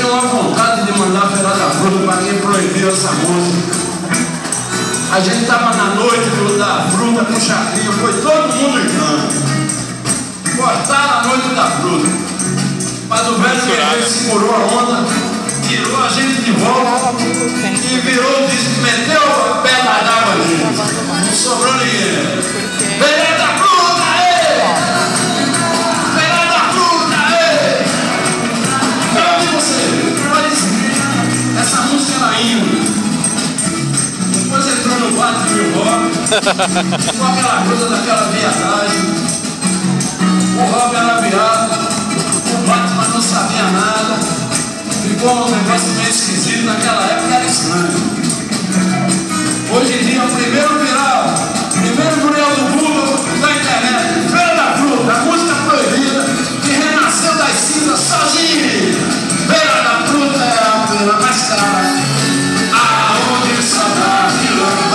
tenho uma vontade de mandar Feira da Fruta para quem proibiu essa música. A gente estava na noite da fruta com chacrinha, foi todo mundo junto. Cortaram a noite da fruta. Mas o velho guerreiro segurou a onda, tirou a gente de volta e virou o disco, meteu a pedra d'água ali. Não sobrou ninguém. Feira da Fruta, ei! Feira da Fruta, ei! Eu vi você, mas essa música era hino. Depois entrou no quarto de rock, com aquela coisa daquela viadagem. O rock era viado, o Batman não sabia nada. Ficou um negócio meio esquisito, naquela época era estranho. Hoje em dia, o primeiro viral do mundo da internet, Feira da Fruta, a música proibida, que renasceu das cinzas sozinho. Feira da Fruta é a feira mais cara, aonde só dá quilômetro.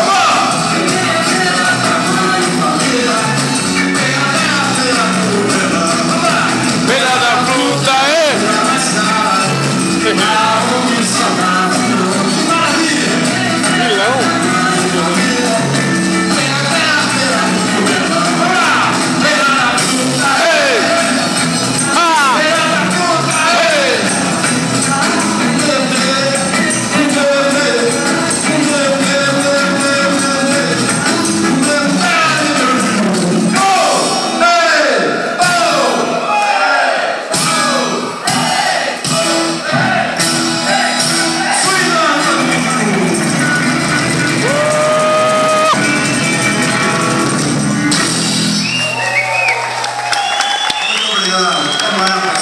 Até amanhã.